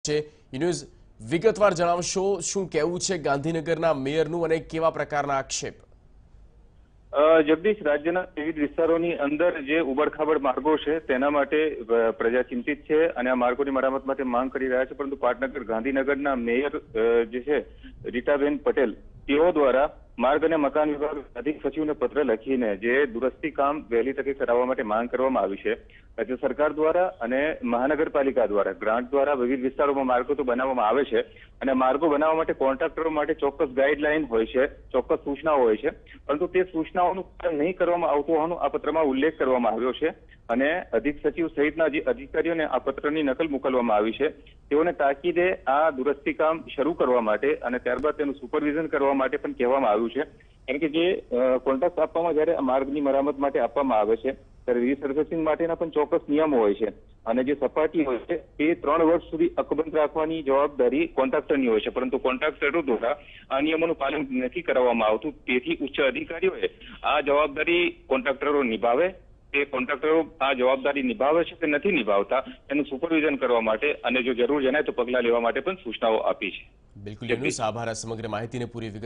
છે ન્યૂઝ વિગતવાર જણાવશો શું કહેવું છે ગાંધીનગરના મેયરનું અને કેવા પ્રકારના આક્ષેપ? જગદીશ, રાજ્યના વિવિધ વિસ્તારોની અંદર જે ઉબડખાબડ માર્ગો છે તેના માટે પ્રજા ચિંતિત છે અને આ માર્ગોની મરામત માટે માંગ કરી રહ્યા છે, પરંતુ પાટનગર ગાંધીનગરના મેયર જે છે રીટાબેન પટેલ તેઓ દ્વારા માર્ગ અને મકાન વિભાગ અધિક સચિવને પત્ર લખીને જે દુરસ્તી કામ વહેલી તકે કરાવવા માટે માંગ કરવામાં આવી છે. રાજ્ય સરકાર દ્વારા અને મહાનગરપાલિકા દ્વારા ગ્રાન્ટ દ્વારા વિવિધ વિસ્તારોમાં માર્ગો તો બનાવવામાં આવે છે અને માર્ગો બનાવવા માટે કોન્ટ્રાક્ટરો માટે ચોક્કસ ગાઈડલાઈન હોય છે, ચોક્કસ સૂચનાઓ હોય છે, પરંતુ તે સૂચનાઓનું પાલન નહીં કરવામાં આવતું હોવાનો આ પત્રમાં ઉલ્લેખ કરવામાં આવ્યો છે અને અધિક સચિવ સહિતના જે અધિકારીઓને આ પત્રની નકલ મોકલવામાં આવી છે. તેઓને તાકીદે આ દુરસ્તી કામ શરૂ કરવા માટે અને ત્યારબાદ તેનું સુપરવિઝન કરવા માટે પણ કહેવામાં આવ્યું છે, કારણ કે જે કોન્ટ્રાક્ટ આપવામાં જ્યારે આ માર્ગની મરામત માટે આપવામાં આવે છે ત્યારે રીસર્ફેસિંગ માટેના પણ ચોક્કસ નિયમો હોય છે અને જે સપાટી હોય છે તે 3 વર્ષ સુધી અકબંધ રાખવાની જવાબદારી કોન્ટ્રાક્ટરની હોય છે, પરંતુ કોન્ટ્રાક્ટરો દ્વારા આ નિયમોનું પાલન નથી કરાવવામાં આવતું. તેથી ઉચ્ચ અધિકારીઓએ આ જવાબદારી કોન્ટ્રાક્ટરો નિભાવે, તે કોન્ટ્રાક્ટરો આ જવાબદારી નિભાવે છે કે નથી નિભાવતા તેનું સુપરવિઝન કરવા માટે અને જો જરૂર જણાય તો પગલાં લેવા માટે પણ સૂચનાઓ આપી છે. બિલકુલ, આભાર સમગ્ર માહિતીને પૂરી